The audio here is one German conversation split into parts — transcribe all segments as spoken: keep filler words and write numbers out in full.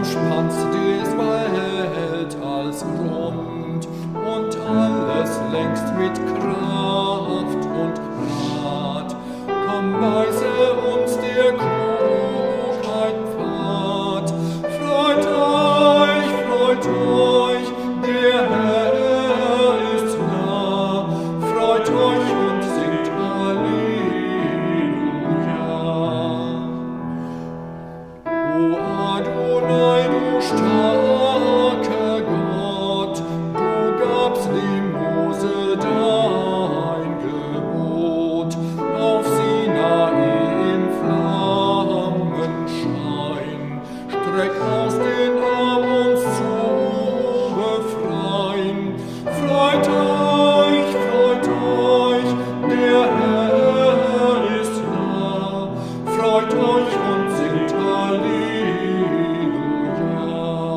spannst dies Welt als rund und alles längst mit Kraft und Rat. Komm, weise uns der Klugheit Pfad. Freut euch, freut euch, der Herr ist nah. Freut euch und singt Halleluja. O Adonai, du starker Gott, du gabst dem Mose dein Gebot, auf Sinai im Flammenschein. Streck aus den Arm, uns zu befreien. Freut euch, freut euch, der Herr ist nah. Freut euch und singt Halleluja.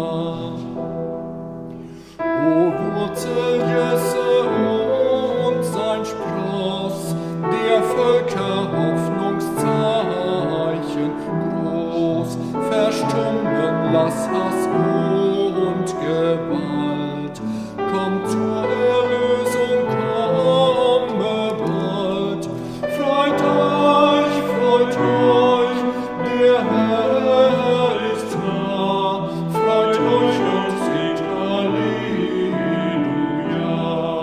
O Wurzel Jesse und sein Spross, der Völker Hoffnungszeichen groß, verstummen lass Hass und Gewalt. Komm zur Erlösung, komme bald. Freut euch, freut euch, der Herr ist nah. Freut euch und singt Halleluja.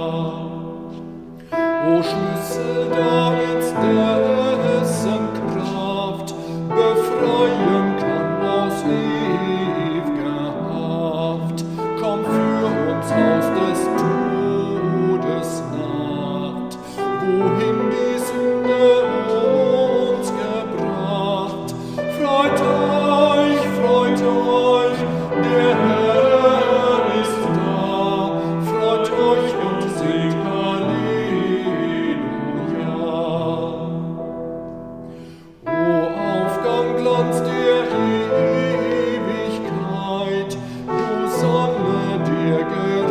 O Schlüssel Davids, dessen Kraft befreien kann aus ewiger Haft. Komm für uns aus des Todes Nacht, wohin die Sünde uns gebracht. Freut euch, freut euch, der Herr ist da. Freut euch und singt Halleluja. O Aufgang, Glanz der Ewigkeit, du Sonne der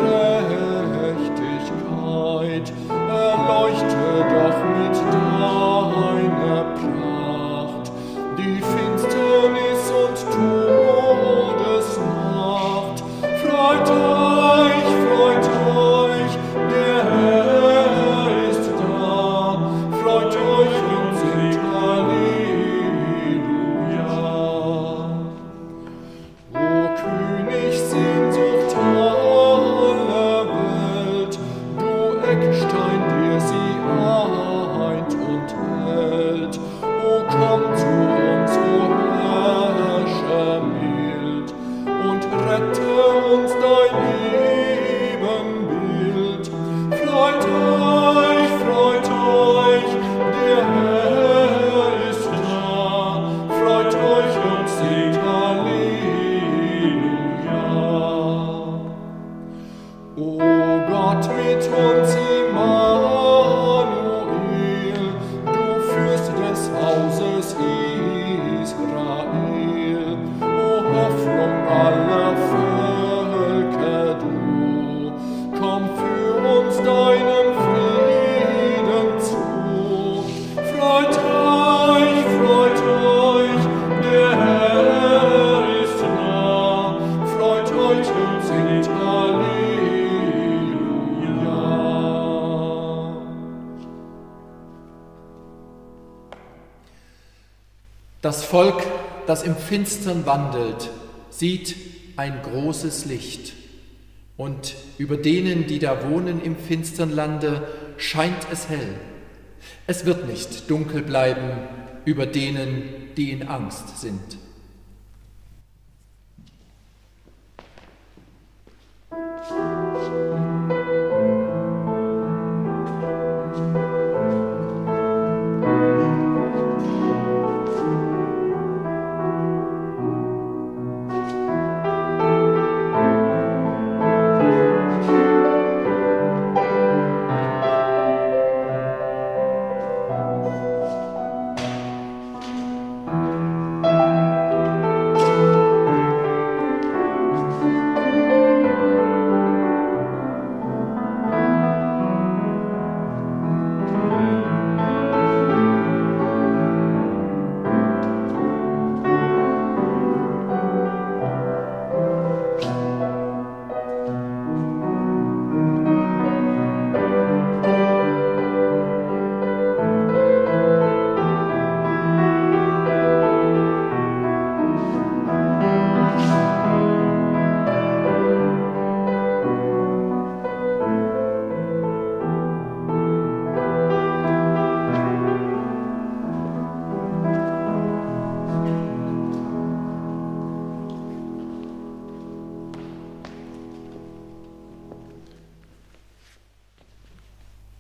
Gerechtigkeit, erleuchte doch mit deiner Pracht die Finsternis und Todesnacht. Freut euch, freut euch, der Herr ist da. Freut euch und singt Halleluja. O König, Sehnsucht aller Welt, du Eckstein, der sie eint und hält. O komm zu uns, o Herrscher mild, und rette uns dein Ebenbild. Freut euch, freut euch, der Herr ist nah. Freut euch und singt Halleluja. O Gott mit uns, Immanuel, du Fürst des Hauses Israel, o Hoffnung aller Völker, du, komm für uns deinem Frieden zu. Freut euch, freut euch, der Herr ist nah. Freut euch und singt Halleluja. Das Volk, das im Finstern wandelt, sieht ein großes Licht. Und über denen, die da wohnen im finstern Lande, scheint es hell. Es wird nicht dunkel bleiben über denen, die in Angst sind.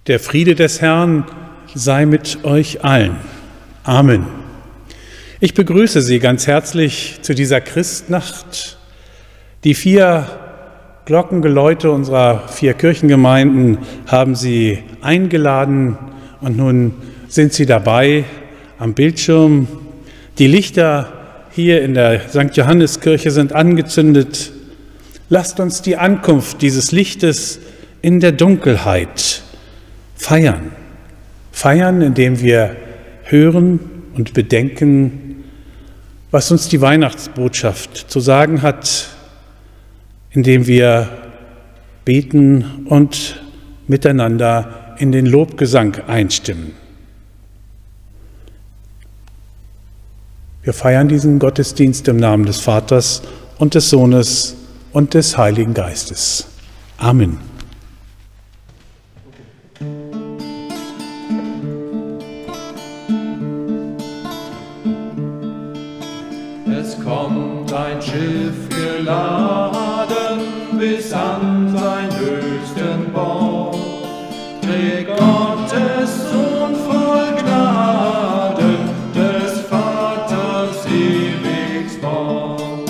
Der Friede des Herrn sei mit euch allen. Amen. Ich begrüße Sie ganz herzlich zu dieser Christnacht. Die vier Glockengeläute unserer vier Kirchengemeinden haben Sie eingeladen und nun sind Sie dabei am Bildschirm. Die Lichter hier in der Sankt Johanneskirche sind angezündet. Lasst uns die Ankunft dieses Lichtes in der Dunkelheit feiern. Feiern, indem wir hören und bedenken, was uns die Weihnachtsbotschaft zu sagen hat, indem wir beten und miteinander in den Lobgesang einstimmen. Wir feiern diesen Gottesdienst im Namen des Vaters und des Sohnes und des Heiligen Geistes. Amen. Es kommt ein Schiff geladen bis an sein höchsten Bord. Trägt Gottes Sohn voll Gnade des Vaters ewiges Wort.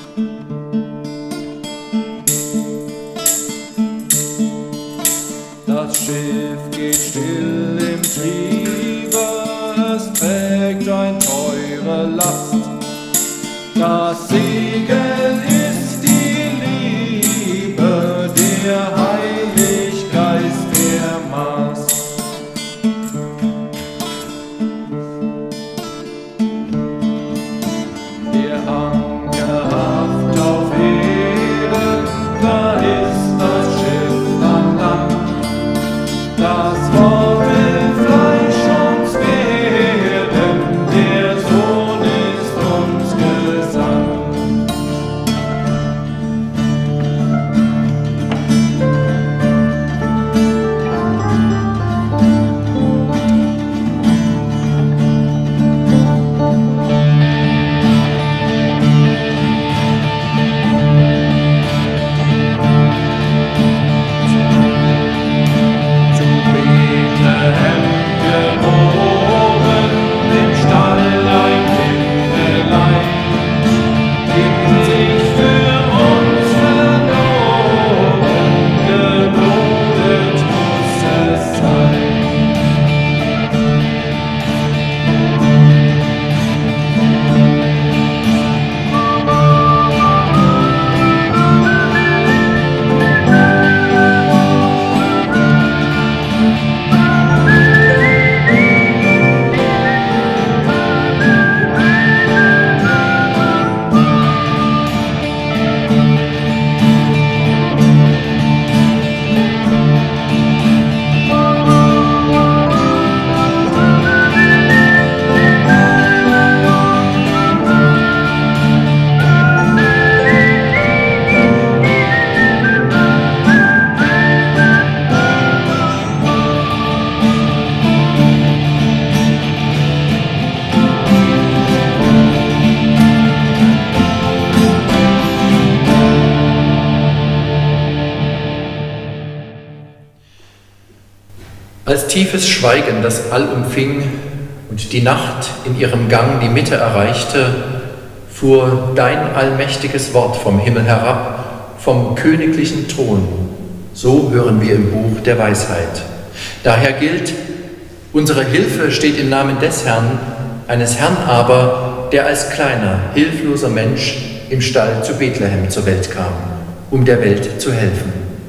Das Schiff geht still im Triebe, es trägt ein teure Last. Das Segel ist die Liebe, der Heilige Geist, der Mast. Der Anker haft auf Erden, da ist das Schiff an Land. Das Wort will Fleisch uns werden, der Sohn ist uns gesandt. Als tiefes Schweigen das All umfing und die Nacht in ihrem Gang die Mitte erreichte, fuhr dein allmächtiges Wort vom Himmel herab, vom königlichen Thron. So hören wir im Buch der Weisheit. Daher gilt, unsere Hilfe steht im Namen des Herrn, eines Herrn aber, der als kleiner, hilfloser Mensch im Stall zu Bethlehem zur Welt kam, um der Welt zu helfen.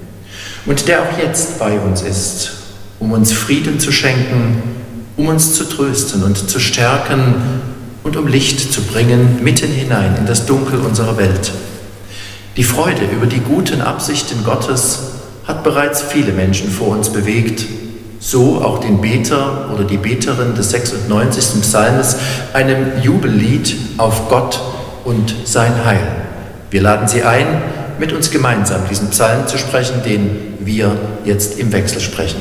Und der auch jetzt bei uns ist, um uns Frieden zu schenken, um uns zu trösten und zu stärken und um Licht zu bringen mitten hinein in das Dunkel unserer Welt. Die Freude über die guten Absichten Gottes hat bereits viele Menschen vor uns bewegt, so auch den Beter oder die Beterin des sechsundneunzigsten Psalmes, einem Jubellied auf Gott und sein Heil. Wir laden Sie ein, mit uns gemeinsam diesen Psalm zu sprechen, den wir jetzt im Wechsel sprechen.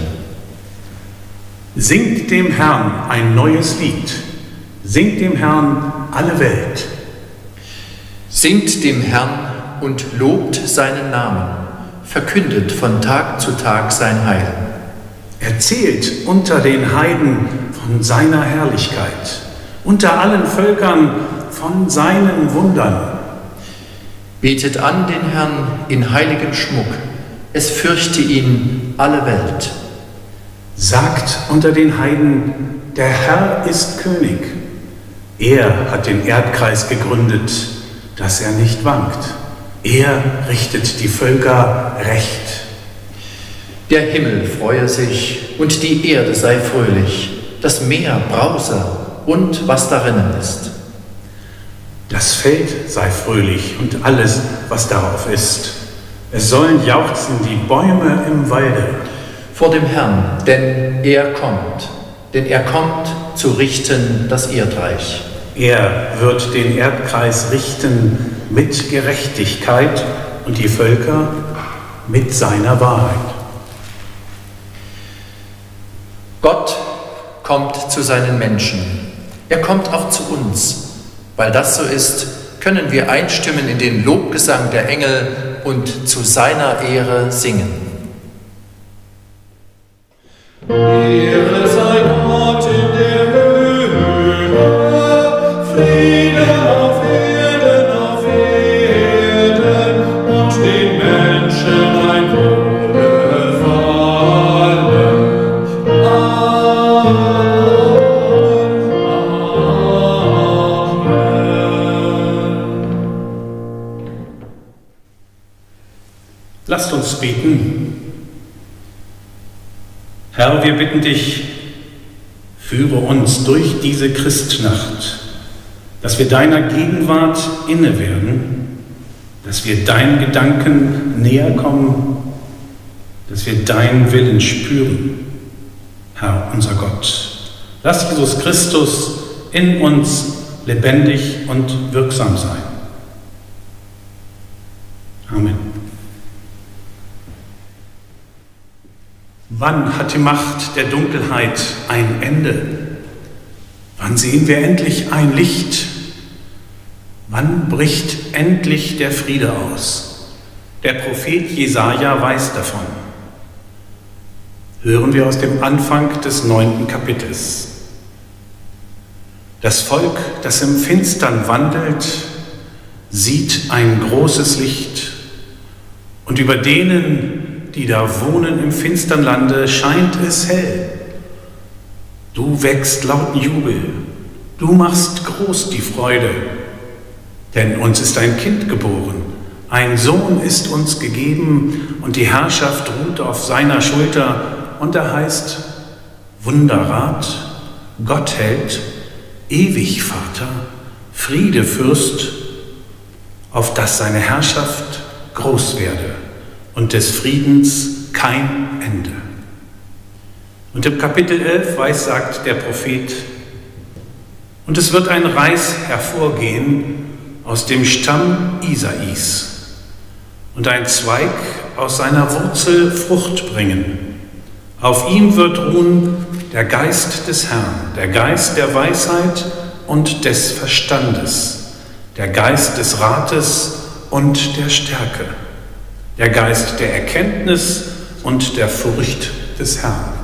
Singt dem Herrn ein neues Lied, singt dem Herrn alle Welt. Singt dem Herrn und lobt seinen Namen, verkündet von Tag zu Tag sein Heil. Erzählt unter den Heiden von seiner Herrlichkeit, unter allen Völkern von seinen Wundern. Betet an den Herrn in heiligem Schmuck, es fürchte ihn alle Welt. Sagt unter den Heiden, der Herr ist König. Er hat den Erdkreis gegründet, dass er nicht wankt. Er richtet die Völker recht. Der Himmel freue sich und die Erde sei fröhlich, das Meer brause und was darinnen ist. Das Feld sei fröhlich und alles, was darauf ist. Es sollen jauchzen die Bäume im Walde. Vor dem Herrn, denn er kommt, denn er kommt zu richten das Erdreich. Er wird den Erdkreis richten mit Gerechtigkeit und die Völker mit seiner Wahrheit. Gott kommt zu seinen Menschen. Er kommt auch zu uns. Weil das so ist, können wir einstimmen in den Lobgesang der Engel und zu seiner Ehre singen. Ehre sei Gott in der Höhe, Friede auf Erden, auf Erden und den Menschen ein Wohlgefallen. Amen. Lasst uns beten. Herr, wir bitten dich, führe uns durch diese Christnacht, dass wir deiner Gegenwart inne werden, dass wir deinen Gedanken näher kommen, dass wir deinen Willen spüren, Herr, unser Gott. Lass Jesus Christus in uns lebendig und wirksam sein. Amen. Wann hat die Macht der Dunkelheit ein Ende? Wann sehen wir endlich ein Licht? Wann bricht endlich der Friede aus? Der Prophet Jesaja weiß davon. Hören wir aus dem Anfang des neunten Kapitels. Das Volk, das im Finstern wandelt, sieht ein großes Licht, und über denen, die da wohnen im finstern Lande, scheint es hell. Du wächst lauten Jubel, du machst groß die Freude, denn uns ist ein Kind geboren, ein Sohn ist uns gegeben, und die Herrschaft ruht auf seiner Schulter, und er heißt Wunderrat, Gottheld, Ewigvater, Friedefürst, auf dass seine Herrschaft groß werde und des Friedens kein Ende. Und im Kapitel elf weissagt der Prophet: Und es wird ein Reis hervorgehen aus dem Stamm Isais und ein Zweig aus seiner Wurzel Frucht bringen. Auf ihm wird ruhen der Geist des Herrn, der Geist der Weisheit und des Verstandes, der Geist des Rates und der Stärke, der Geist der Erkenntnis und der Furcht des Herrn.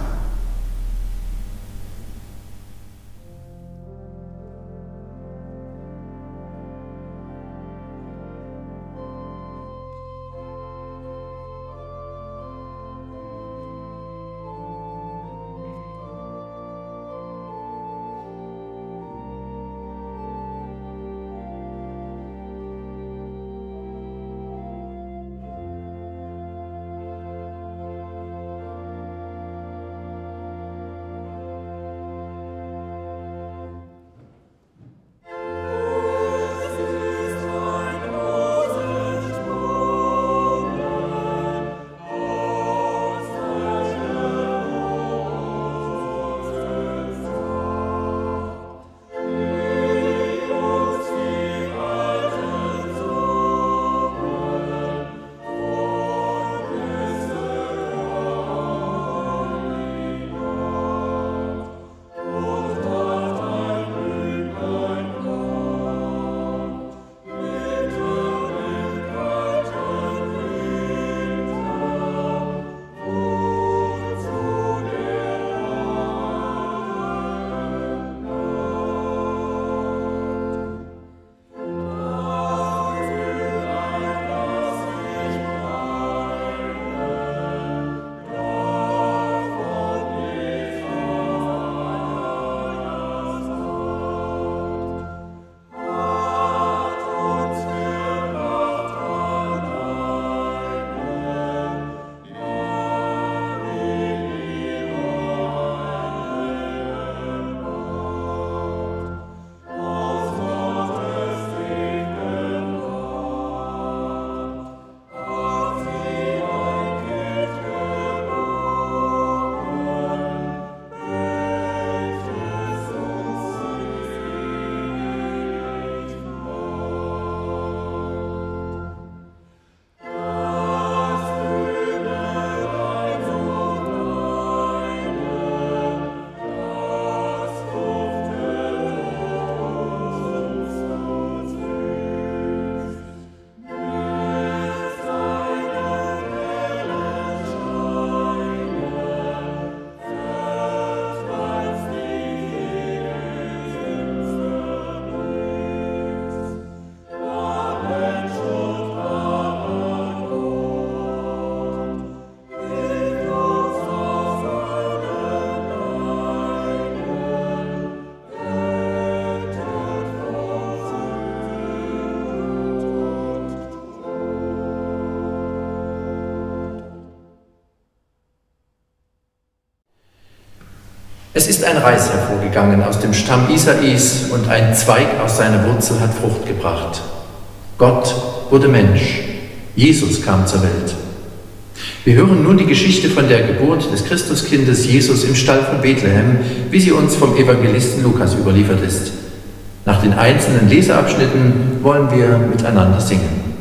Es ist ein Reis hervorgegangen aus dem Stamm Isais und ein Zweig aus seiner Wurzel hat Frucht gebracht. Gott wurde Mensch. Jesus kam zur Welt. Wir hören nun die Geschichte von der Geburt des Christuskindes Jesus im Stall von Bethlehem, wie sie uns vom Evangelisten Lukas überliefert ist. Nach den einzelnen Leseabschnitten wollen wir miteinander singen.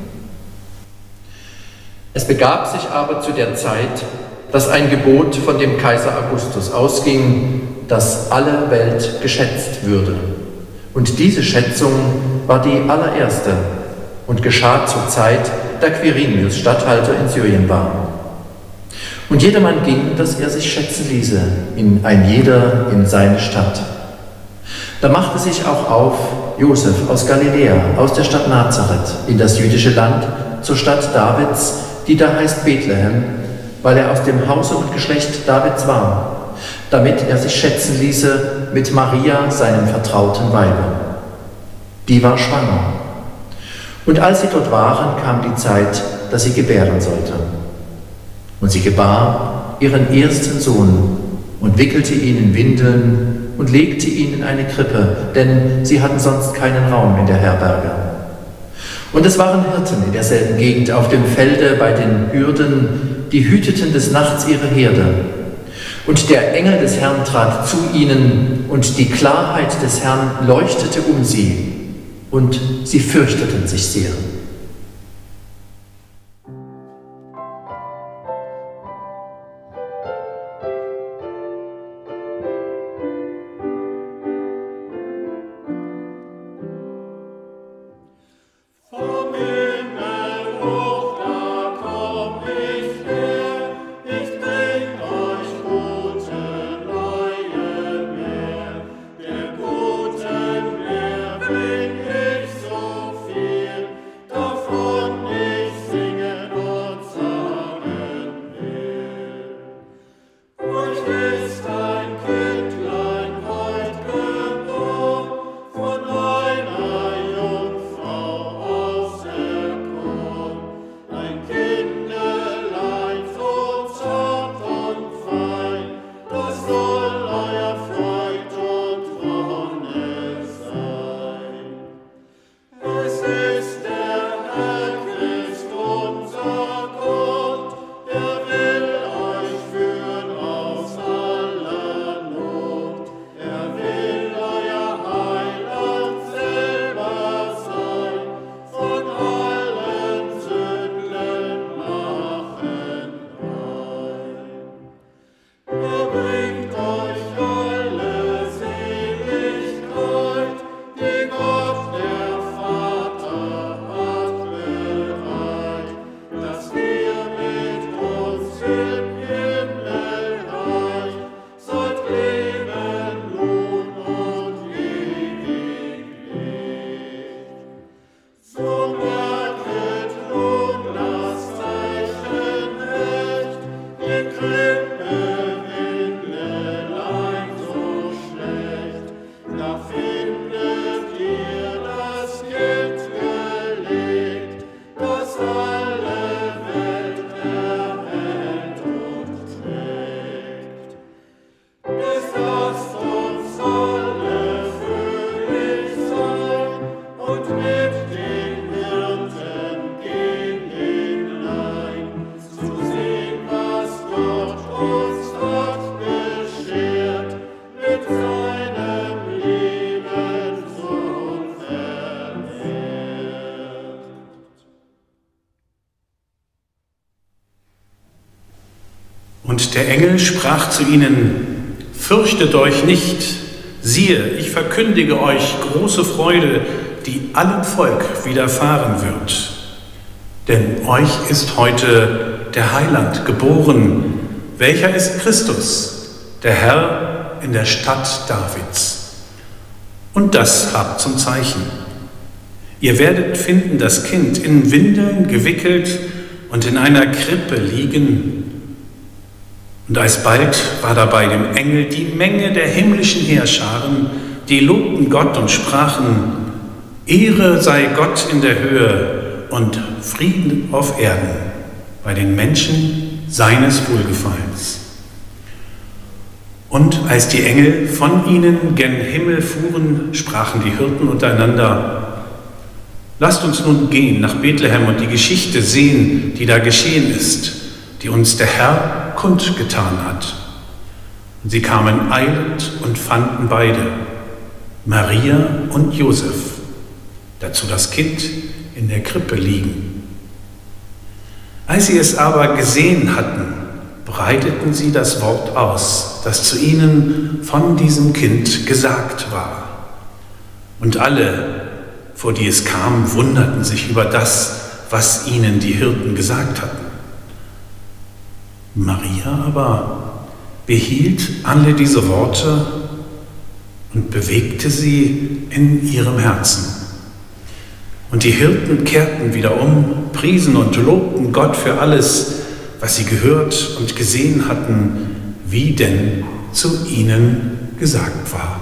Es begab sich aber zu der Zeit, dass ein Gebot von dem Kaiser Augustus ausging, dass alle Welt geschätzt würde. Und diese Schätzung war die allererste und geschah zur Zeit, da Quirinius Statthalter in Syrien war. Und jedermann ging, dass er sich schätzen ließe, in ein jeder in seine Stadt. Da machte sich auch auf Josef aus Galiläa, aus der Stadt Nazareth, in das jüdische Land, zur Stadt Davids, die da heißt Bethlehem, weil er aus dem Hause und Geschlecht Davids war, damit er sich schätzen ließe mit Maria, seinem vertrauten Weibe. Die war schwanger. Und als sie dort waren, kam die Zeit, dass sie gebären sollte. Und sie gebar ihren ersten Sohn und wickelte ihn in Windeln und legte ihn in eine Krippe, denn sie hatten sonst keinen Raum in der Herberge. Und es waren Hirten in derselben Gegend auf dem Felde bei den Hürden, die hüteten des Nachts ihre Herde. Und der Engel des Herrn trat zu ihnen, und die Klarheit des Herrn leuchtete um sie, und sie fürchteten sich sehr. Und der Engel sprach zu ihnen: Fürchtet euch nicht, siehe, ich verkündige euch große Freude, die allem Volk widerfahren wird. Denn euch ist heute der Heiland geboren, welcher ist Christus, der Herr in der Stadt Davids. Und das habt zum Zeichen: Ihr werdet finden das Kind in Windeln gewickelt und in einer Krippe liegen. Und alsbald war dabei dem Engel die Menge der himmlischen Heerscharen, die lobten Gott und sprachen: Ehre sei Gott in der Höhe und Frieden auf Erden bei den Menschen seines Wohlgefallens. Und als die Engel von ihnen gen Himmel fuhren, sprachen die Hirten untereinander: Lasst uns nun gehen nach Bethlehem und die Geschichte sehen, die da geschehen ist, die uns der Herr kundgetan hat. Und sie kamen eilend und fanden beide, Maria und Josef, dazu das Kind in der Krippe liegen. Als sie es aber gesehen hatten, breiteten sie das Wort aus, das zu ihnen von diesem Kind gesagt war. Und alle, vor die es kam, wunderten sich über das, was ihnen die Hirten gesagt hatten. Maria aber behielt alle diese Worte und bewegte sie in ihrem Herzen. Und die Hirten kehrten wieder um, priesen und lobten Gott für alles, was sie gehört und gesehen hatten, wie denn zu ihnen gesagt war.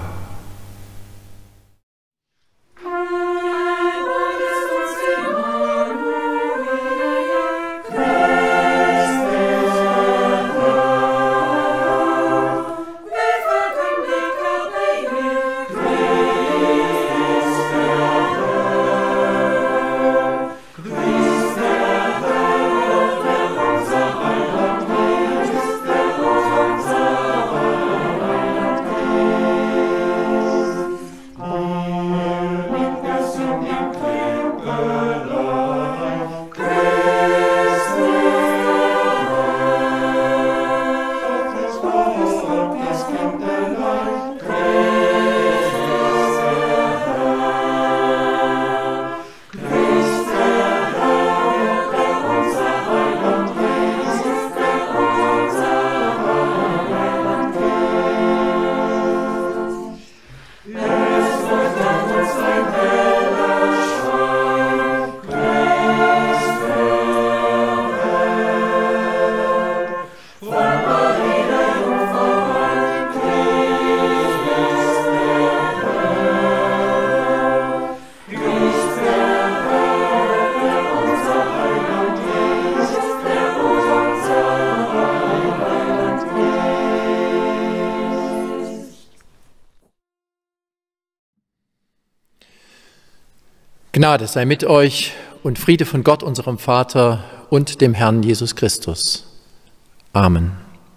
Gnade sei mit euch und Friede von Gott, unserem Vater und dem Herrn Jesus Christus. Amen.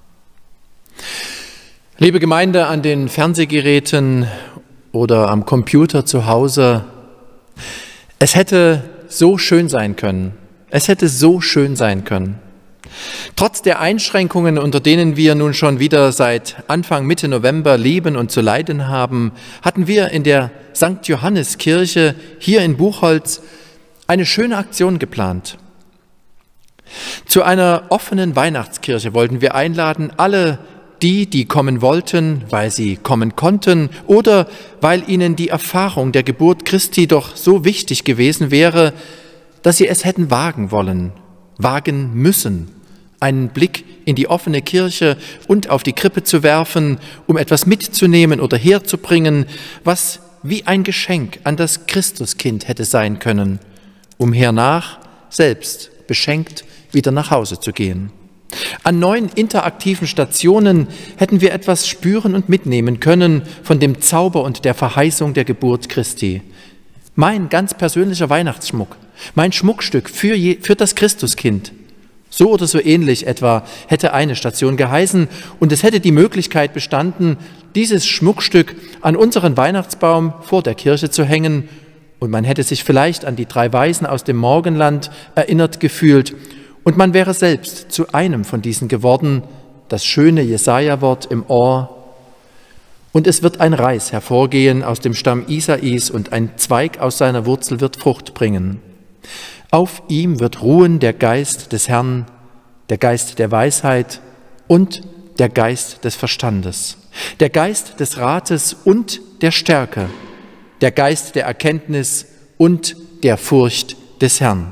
Liebe Gemeinde an den Fernsehgeräten oder am Computer zu Hause, es hätte so schön sein können. Es hätte so schön sein können. Trotz der Einschränkungen, unter denen wir nun schon wieder seit Anfang Mitte November leben und zu leiden haben, hatten wir in der Sankt Johannes Kirche hier in Buchholz eine schöne Aktion geplant. Zu einer offenen Weihnachtskirche wollten wir einladen, alle die, die kommen wollten, weil sie kommen konnten oder weil ihnen die Erfahrung der Geburt Christi doch so wichtig gewesen wäre, dass sie es hätten wagen wollen, wagen müssen, einen Blick in die offene Kirche und auf die Krippe zu werfen, um etwas mitzunehmen oder herzubringen, was wie ein Geschenk an das Christuskind hätte sein können, um hernach selbst beschenkt wieder nach Hause zu gehen. An neun interaktiven Stationen hätten wir etwas spüren und mitnehmen können von dem Zauber und der Verheißung der Geburt Christi. Mein ganz persönlicher Weihnachtsschmuck, mein Schmuckstück für, je, für das Christuskind. So oder so ähnlich etwa hätte eine Station geheißen und es hätte die Möglichkeit bestanden, dieses Schmuckstück an unseren Weihnachtsbaum vor der Kirche zu hängen und man hätte sich vielleicht an die drei Weisen aus dem Morgenland erinnert gefühlt und man wäre selbst zu einem von diesen geworden, das schöne Jesaja-Wort im Ohr. Und es wird ein Reis hervorgehen aus dem Stamm Isais und ein Zweig aus seiner Wurzel wird Frucht bringen. Auf ihm wird ruhen der Geist des Herrn, der Geist der Weisheit und der Geist des Verstandes, der Geist des Rates und der Stärke, der Geist der Erkenntnis und der Furcht des Herrn.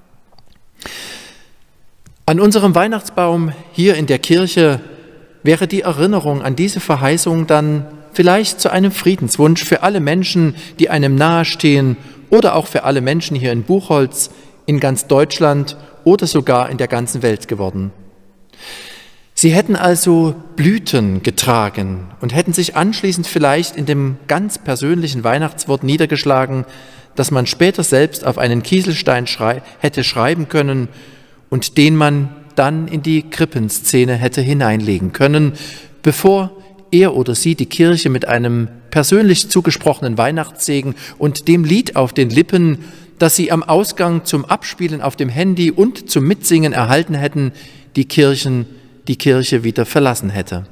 An unserem Weihnachtsbaum hier in der Kirche wäre die Erinnerung an diese Verheißung dann vielleicht zu einem Friedenswunsch für alle Menschen, die einem nahestehen oder auch für alle Menschen hier in Buchholz, in ganz Deutschland oder sogar in der ganzen Welt geworden. Sie hätten also Blüten getragen und hätten sich anschließend vielleicht in dem ganz persönlichen Weihnachtswort niedergeschlagen, das man später selbst auf einen Kieselstein schrei- hätte schreiben können und den man dann in die Krippenszene hätte hineinlegen können, bevor er oder sie die Kirche mit einem persönlich zugesprochenen Weihnachtssegen und dem Lied auf den Lippen, das sie am Ausgang zum Abspielen auf dem Handy und zum Mitsingen erhalten hätten, die Kirchen, die Kirche wieder verlassen hätte.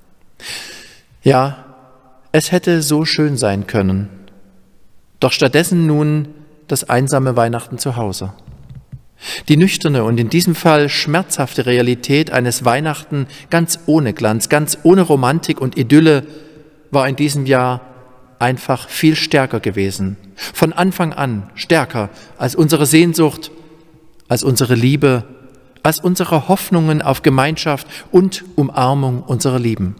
Ja, es hätte so schön sein können. Doch stattdessen nun das einsame Weihnachten zu Hause. Die nüchterne und in diesem Fall schmerzhafte Realität eines Weihnachten ganz ohne Glanz, ganz ohne Romantik und Idylle war in diesem Jahr einfach viel stärker gewesen. Von Anfang an stärker als unsere Sehnsucht, als unsere Liebe, als unsere Hoffnungen auf Gemeinschaft und Umarmung unserer Lieben.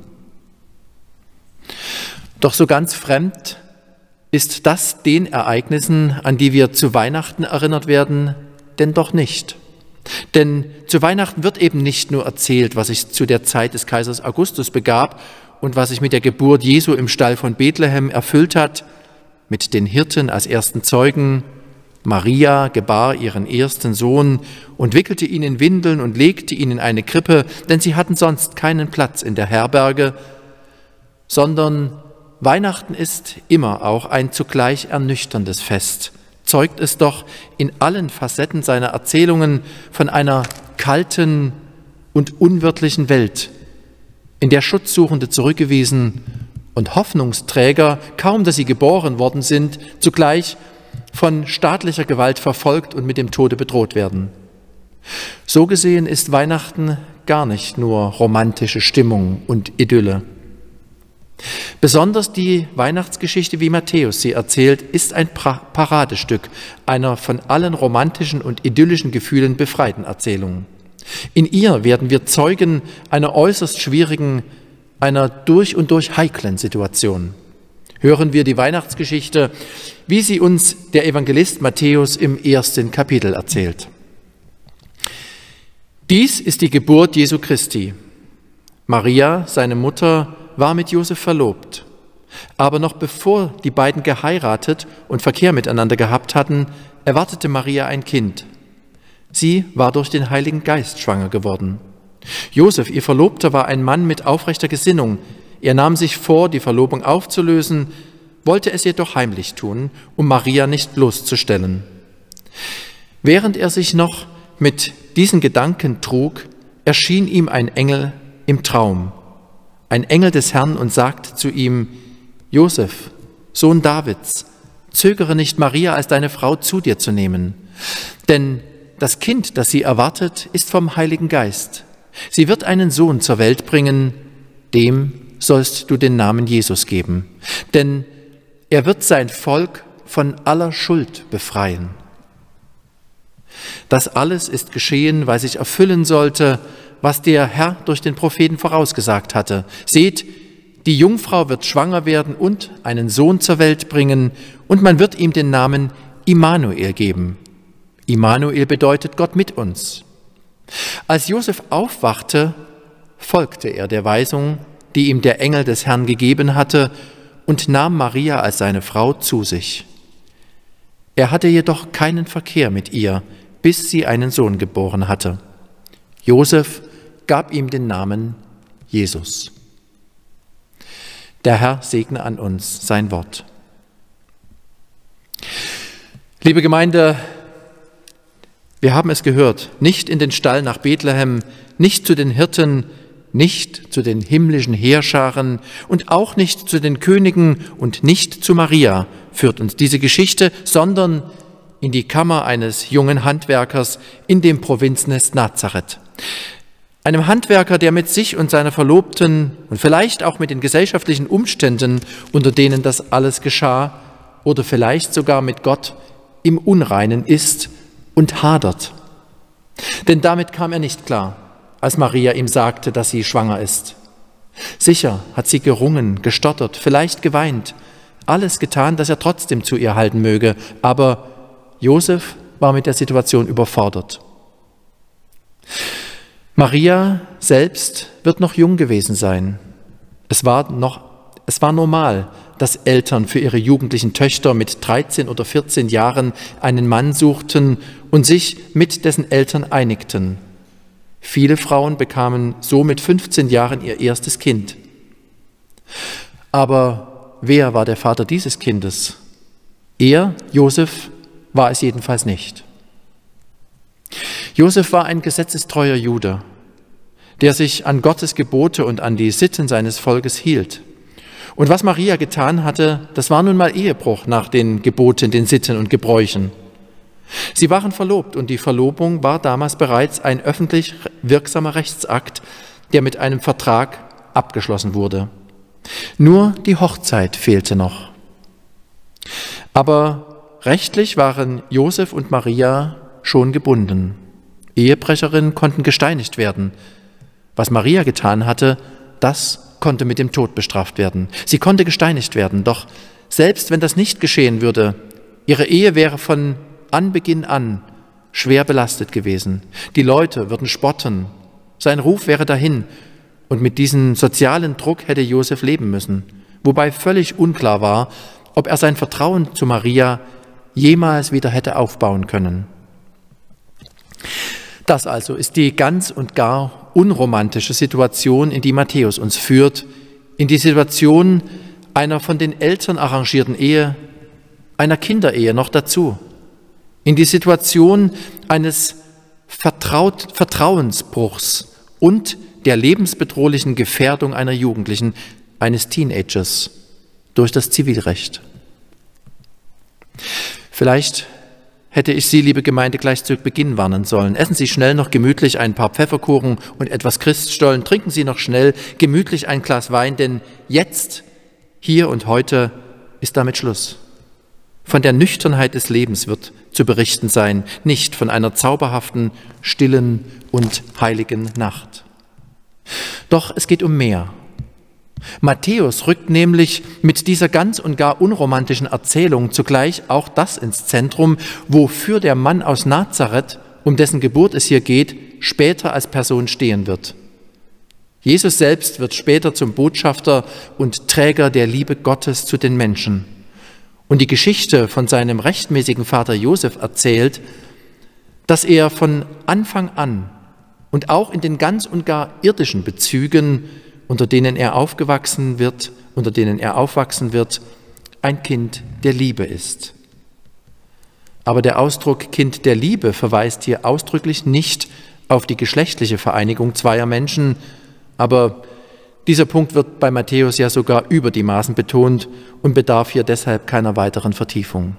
Doch so ganz fremd ist das den Ereignissen, an die wir zu Weihnachten erinnert werden, denn doch nicht. Denn zu Weihnachten wird eben nicht nur erzählt, was sich zu der Zeit des Kaisers Augustus begab und was sich mit der Geburt Jesu im Stall von Bethlehem erfüllt hat, mit den Hirten als ersten Zeugen. Maria gebar ihren ersten Sohn und wickelte ihn in Windeln und legte ihn in eine Krippe, denn sie hatten sonst keinen Platz in der Herberge, sondern Weihnachten ist immer auch ein zugleich ernüchterndes Fest. Zeugt es doch in allen Facetten seiner Erzählungen von einer kalten und unwirtlichen Welt, in der Schutzsuchende zurückgewiesen und Hoffnungsträger, kaum dass sie geboren worden sind, zugleich von staatlicher Gewalt verfolgt und mit dem Tode bedroht werden. So gesehen ist Weihnachten gar nicht nur romantische Stimmung und Idylle. Besonders die Weihnachtsgeschichte, wie Matthäus sie erzählt, ist ein Paradestück einer von allen romantischen und idyllischen Gefühlen befreiten Erzählung. In ihr werden wir Zeugen einer äußerst schwierigen, einer durch und durch heiklen Situation. Hören wir die Weihnachtsgeschichte, wie sie uns der Evangelist Matthäus im ersten Kapitel erzählt. Dies ist die Geburt Jesu Christi. Maria, seine Mutter, war mit Josef verlobt. Aber noch bevor die beiden geheiratet und Verkehr miteinander gehabt hatten, erwartete Maria ein Kind. Sie war durch den Heiligen Geist schwanger geworden. Josef, ihr Verlobter, war ein Mann mit aufrechter Gesinnung. Er nahm sich vor, die Verlobung aufzulösen, wollte es jedoch heimlich tun, um Maria nicht bloßzustellen. Während er sich noch mit diesen Gedanken trug, erschien ihm ein Engel im Traum. Ein Engel des Herrn und sagt zu ihm: Josef, Sohn Davids, zögere nicht, Maria als deine Frau zu dir zu nehmen, denn das Kind, das sie erwartet, ist vom Heiligen Geist. Sie wird einen Sohn zur Welt bringen, dem sollst du den Namen Jesus geben, denn er wird sein Volk von aller Schuld befreien. Das alles ist geschehen, weil sich erfüllen sollte, was der Herr durch den Propheten vorausgesagt hatte. Seht, die Jungfrau wird schwanger werden und einen Sohn zur Welt bringen, und man wird ihm den Namen Immanuel geben. Immanuel bedeutet Gott mit uns. Als Josef aufwachte, folgte er der Weisung, die ihm der Engel des Herrn gegeben hatte, und nahm Maria als seine Frau zu sich. Er hatte jedoch keinen Verkehr mit ihr, bis sie einen Sohn geboren hatte. Josef gab ihm den Namen Jesus. Der Herr segne an uns sein Wort. Liebe Gemeinde, wir haben es gehört, nicht in den Stall nach Bethlehem, nicht zu den Hirten, nicht zu den himmlischen Heerscharen und auch nicht zu den Königen und nicht zu Maria führt uns diese Geschichte, sondern in die Kammer eines jungen Handwerkers in dem Provinznest Nazareth. Einem Handwerker, der mit sich und seiner Verlobten und vielleicht auch mit den gesellschaftlichen Umständen, unter denen das alles geschah, oder vielleicht sogar mit Gott im Unreinen ist und hadert. Denn damit kam er nicht klar, als Maria ihm sagte, dass sie schwanger ist. Sicher hat sie gerungen, gestottert, vielleicht geweint, alles getan, dass er trotzdem zu ihr halten möge, aber Josef war mit der Situation überfordert. Maria selbst wird noch jung gewesen sein. Es war noch, es war normal, dass Eltern für ihre jugendlichen Töchter mit dreizehn oder vierzehn Jahren einen Mann suchten und sich mit dessen Eltern einigten. Viele Frauen bekamen so mit fünfzehn Jahren ihr erstes Kind. Aber wer war der Vater dieses Kindes? Er, Josef, war es jedenfalls nicht. Josef war ein gesetzestreuer Jude, der sich an Gottes Gebote und an die Sitten seines Volkes hielt. Und was Maria getan hatte, das war nun mal Ehebruch nach den Geboten, den Sitten und Gebräuchen. Sie waren verlobt und die Verlobung war damals bereits ein öffentlich wirksamer Rechtsakt, der mit einem Vertrag abgeschlossen wurde. Nur die Hochzeit fehlte noch. Aber rechtlich waren Josef und Maria schon gebunden. Ehebrecherinnen konnten gesteinigt werden. Was Maria getan hatte, das konnte mit dem Tod bestraft werden. Sie konnte gesteinigt werden, doch selbst wenn das nicht geschehen würde, ihre Ehe wäre von Anbeginn an schwer belastet gewesen. Die Leute würden spotten, sein Ruf wäre dahin und mit diesem sozialen Druck hätte Josef leben müssen, wobei völlig unklar war, ob er sein Vertrauen zu Maria jemals wieder hätte aufbauen können. Das also ist die ganz und gar unromantische Situation, in die Matthäus uns führt, in die Situation einer von den Eltern arrangierten Ehe, einer Kinderehe noch dazu, in die Situation eines Vertraut, Vertrauensbruchs und der lebensbedrohlichen Gefährdung einer Jugendlichen, eines Teenagers durch das Zivilrecht. Vielleicht hätte ich Sie, liebe Gemeinde, gleich zu Beginn warnen sollen. Essen Sie schnell noch gemütlich ein paar Pfefferkuchen und etwas Christstollen. Trinken Sie noch schnell gemütlich ein Glas Wein, denn jetzt, hier und heute, ist damit Schluss. Von der Nüchternheit des Lebens wird zu berichten sein, nicht von einer zauberhaften, stillen und heiligen Nacht. Doch es geht um mehr. Matthäus rückt nämlich mit dieser ganz und gar unromantischen Erzählung zugleich auch das ins Zentrum, wofür der Mann aus Nazareth, um dessen Geburt es hier geht, später als Person stehen wird. Jesus selbst wird später zum Botschafter und Träger der Liebe Gottes zu den Menschen. Und die Geschichte von seinem rechtmäßigen Vater Josef erzählt, dass er von Anfang an und auch in den ganz und gar irdischen Bezügen, unter denen er aufgewachsen wird, unter denen er aufwachsen wird, ein Kind der Liebe ist. Aber der Ausdruck Kind der Liebe verweist hier ausdrücklich nicht auf die geschlechtliche Vereinigung zweier Menschen, aber dieser Punkt wird bei Matthäus ja sogar über die Maßen betont und bedarf hier deshalb keiner weiteren Vertiefung.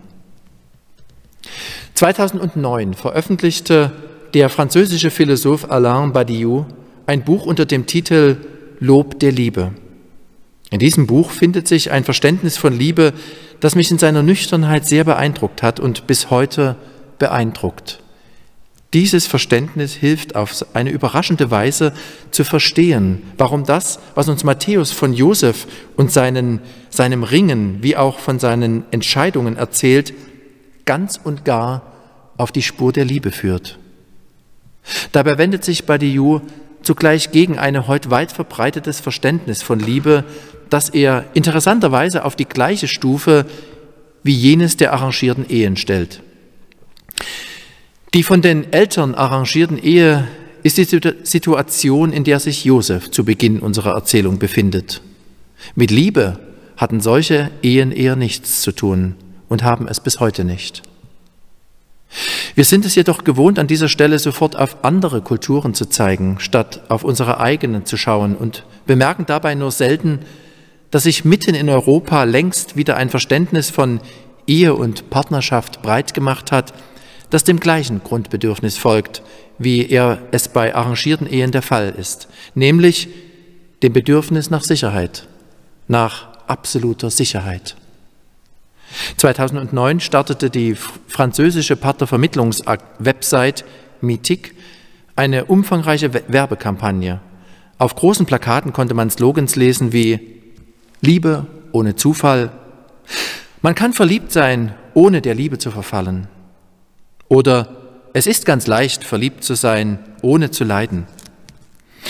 zweitausendneun veröffentlichte der französische Philosoph Alain Badiou ein Buch unter dem Titel Lob der Liebe. In diesem Buch findet sich ein Verständnis von Liebe, das mich in seiner Nüchternheit sehr beeindruckt hat und bis heute beeindruckt. Dieses Verständnis hilft auf eine überraschende Weise zu verstehen, warum das, was uns Matthäus von Josef und seinen, seinem Ringen wie auch von seinen Entscheidungen erzählt, ganz und gar auf die Spur der Liebe führt. Dabei wendet sich Badiou zugleich gegen ein heute weit verbreitetes Verständnis von Liebe, das er interessanterweise auf die gleiche Stufe wie jenes der arrangierten Ehen stellt. Die von den Eltern arrangierten Ehe ist die Situation, in der sich Josef zu Beginn unserer Erzählung befindet. Mit Liebe hatten solche Ehen eher nichts zu tun und haben es bis heute nicht. Wir sind es jedoch gewohnt, an dieser Stelle sofort auf andere Kulturen zu zeigen, statt auf unsere eigenen zu schauen und bemerken dabei nur selten, dass sich mitten in Europa längst wieder ein Verständnis von Ehe und Partnerschaft breit gemacht hat, das dem gleichen Grundbedürfnis folgt, wie er es bei arrangierten Ehen der Fall ist, nämlich dem Bedürfnis nach Sicherheit, nach absoluter Sicherheit. zweitausendneun startete die französische Partnervermittlungswebsite Mythique eine umfangreiche Werbekampagne. Auf großen Plakaten konnte man Slogans lesen wie Liebe ohne Zufall, man kann verliebt sein, ohne der Liebe zu verfallen. Oder es ist ganz leicht, verliebt zu sein, ohne zu leiden.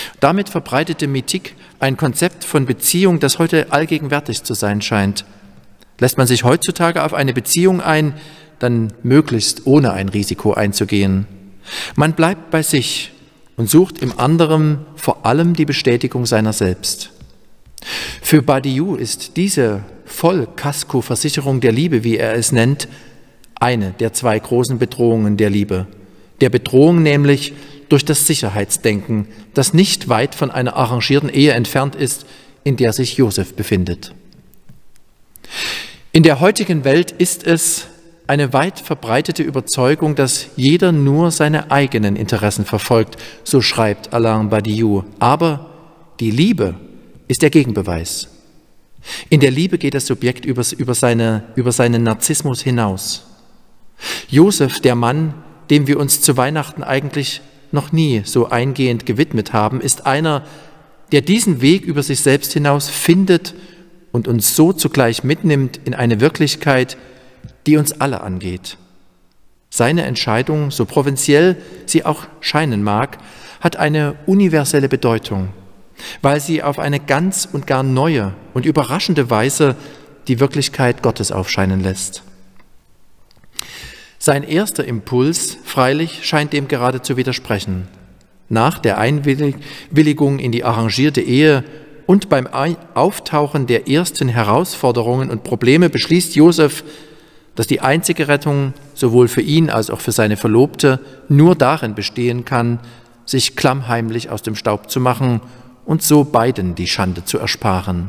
Damit verbreitete Mittig ein Konzept von Beziehung, das heute allgegenwärtig zu sein scheint. Lässt man sich heutzutage auf eine Beziehung ein, dann möglichst ohne ein Risiko einzugehen. Man bleibt bei sich und sucht im anderen vor allem die Bestätigung seiner selbst. Für Badiou ist diese Vollkasko-Versicherung der Liebe, wie er es nennt, eine der zwei großen Bedrohungen der Liebe. Der Bedrohung nämlich durch das Sicherheitsdenken, das nicht weit von einer arrangierten Ehe entfernt ist, in der sich Josef befindet. In der heutigen Welt ist es eine weit verbreitete Überzeugung, dass jeder nur seine eigenen Interessen verfolgt, so schreibt Alain Badiou. Aber die Liebe ist der Gegenbeweis. In der Liebe geht das Subjekt über, über, seine, über seinen Narzissmus hinaus. Josef, der Mann, dem wir uns zu Weihnachten eigentlich noch nie so eingehend gewidmet haben, ist einer, der diesen Weg über sich selbst hinaus findet und uns so zugleich mitnimmt in eine Wirklichkeit, die uns alle angeht. Seine Entscheidung, so provinziell sie auch scheinen mag, hat eine universelle Bedeutung, weil sie auf eine ganz und gar neue und überraschende Weise die Wirklichkeit Gottes aufscheinen lässt. Sein erster Impuls, freilich, scheint dem gerade zu widersprechen. Nach der Einwilligung in die arrangierte Ehe und beim Auftauchen der ersten Herausforderungen und Probleme beschließt Josef, dass die einzige Rettung sowohl für ihn als auch für seine Verlobte nur darin bestehen kann, sich klammheimlich aus dem Staub zu machen und so beiden die Schande zu ersparen.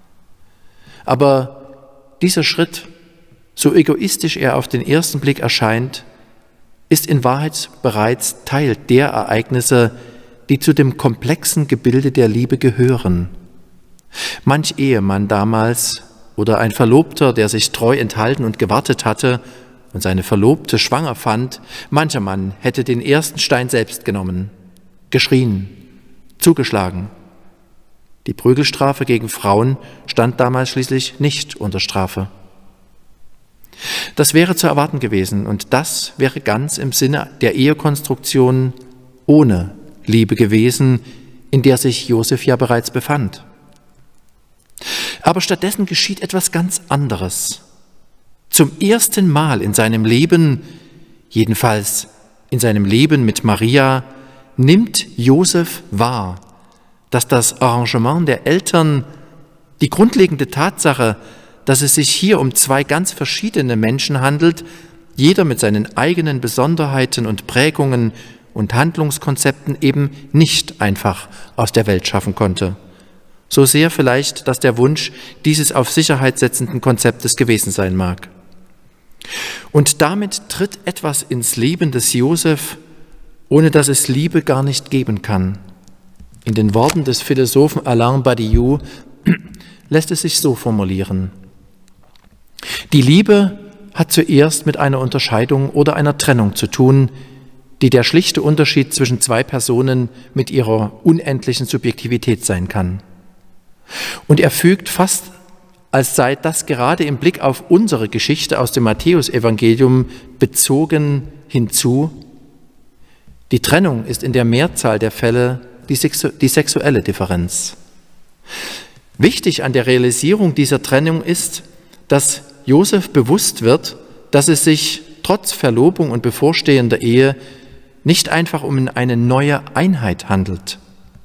Aber dieser Schritt, so egoistisch er auf den ersten Blick erscheint, ist in Wahrheit bereits Teil der Ereignisse, die zu dem komplexen Gebilde der Liebe gehören. Manch Ehemann damals oder ein Verlobter, der sich treu enthalten und gewartet hatte und seine Verlobte schwanger fand, mancher Mann hätte den ersten Stein selbst genommen, geschrien, zugeschlagen. Die Prügelstrafe gegen Frauen stand damals schließlich nicht unter Strafe. Das wäre zu erwarten gewesen und das wäre ganz im Sinne der Ehekonstruktion ohne Liebe gewesen, in der sich Josef ja bereits befand. Aber stattdessen geschieht etwas ganz anderes. Zum ersten Mal in seinem Leben, jedenfalls in seinem Leben mit Maria, nimmt Josef wahr, dass das Arrangement der Eltern, die grundlegende Tatsache, dass es sich hier um zwei ganz verschiedene Menschen handelt, jeder mit seinen eigenen Besonderheiten und Prägungen und Handlungskonzepten eben nicht einfach aus der Welt schaffen konnte. So sehr vielleicht, dass der Wunsch dieses auf Sicherheit setzenden Konzeptes gewesen sein mag. Und damit tritt etwas ins Leben des Josef, ohne dass es Liebe gar nicht geben kann. In den Worten des Philosophen Alain Badiou lässt es sich so formulieren: Die Liebe hat zuerst mit einer Unterscheidung oder einer Trennung zu tun, die der schlichte Unterschied zwischen zwei Personen mit ihrer unendlichen Subjektivität sein kann. Und er fügt fast, als sei das gerade im Blick auf unsere Geschichte aus dem Matthäusevangelium bezogen, hinzu: Die Trennung ist in der Mehrzahl der Fälle die, sexu- die sexuelle Differenz. Wichtig an der Realisierung dieser Trennung ist, dass Josef bewusst wird, dass es sich trotz Verlobung und bevorstehender Ehe nicht einfach um eine neue Einheit handelt.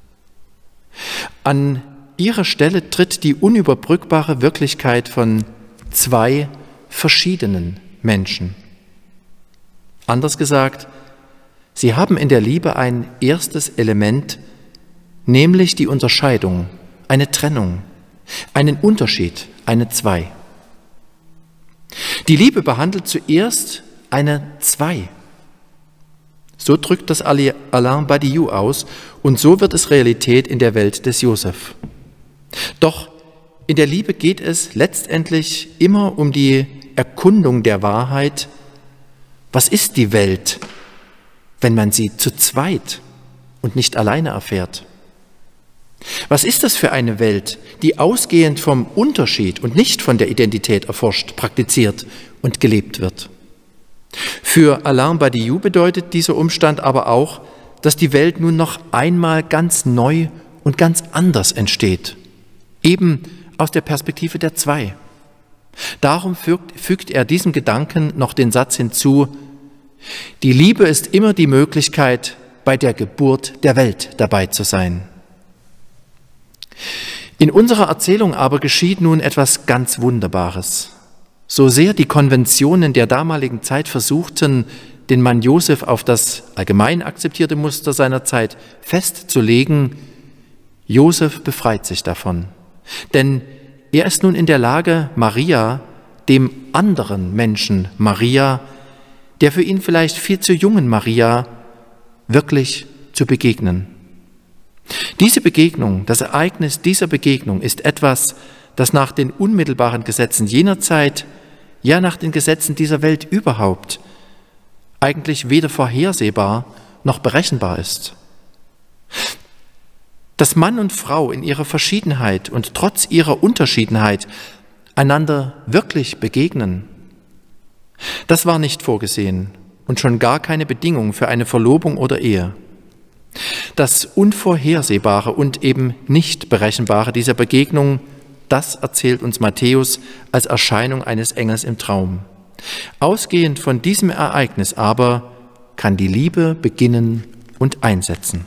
An ihrer Stelle tritt die unüberbrückbare Wirklichkeit von zwei verschiedenen Menschen. Anders gesagt, sie haben in der Liebe ein erstes Element, nämlich die Unterscheidung, eine Trennung, einen Unterschied, eine Zwei. Die Liebe behandelt zuerst eine Zwei. So drückt das Alain Badiou aus und so wird es Realität in der Welt des Josef. Doch in der Liebe geht es letztendlich immer um die Erkundung der Wahrheit. Was ist die Welt, wenn man sie zu zweit und nicht alleine erfährt? Was ist das für eine Welt, die ausgehend vom Unterschied und nicht von der Identität erforscht, praktiziert und gelebt wird? Für Alain Badiou bedeutet dieser Umstand aber auch, dass die Welt nun noch einmal ganz neu und ganz anders entsteht, eben aus der Perspektive der Zwei. Darum fügt, fügt er diesem Gedanken noch den Satz hinzu: Die Liebe ist immer die Möglichkeit, bei der Geburt der Welt dabei zu sein. In unserer Erzählung aber geschieht nun etwas ganz Wunderbares. So sehr die Konventionen der damaligen Zeit versuchten, den Mann Josef auf das allgemein akzeptierte Muster seiner Zeit festzulegen, Josef befreit sich davon. Denn er ist nun in der Lage, Maria, dem anderen Menschen Maria, der für ihn vielleicht viel zu jungen Maria, wirklich zu begegnen. Diese Begegnung, das Ereignis dieser Begegnung ist etwas, das nach den unmittelbaren Gesetzen jener Zeit, ja nach den Gesetzen dieser Welt überhaupt, eigentlich weder vorhersehbar noch berechenbar ist. Dass Mann und Frau in ihrer Verschiedenheit und trotz ihrer Unterschiedenheit einander wirklich begegnen, das war nicht vorgesehen und schon gar keine Bedingung für eine Verlobung oder Ehe. Das Unvorhersehbare und eben nicht Berechenbare dieser Begegnung, das erzählt uns Matthäus als Erscheinung eines Engels im Traum. Ausgehend von diesem Ereignis aber kann die Liebe beginnen und einsetzen.